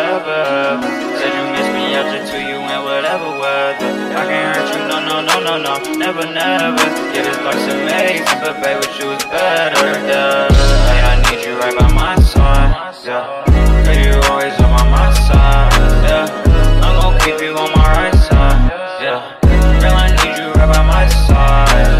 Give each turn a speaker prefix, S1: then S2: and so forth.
S1: forever. Said you miss me after to you in whatever weather. I can't hurt you, no, no, no, no, no, never, never. Yeah, this life's amazing, but babe, with you is better, yeah. Hey, I need you right by my side, yeah. Girl, you always on my side, yeah. I'm gon' keep you on my right side, yeah. Girl, I need you right by my side.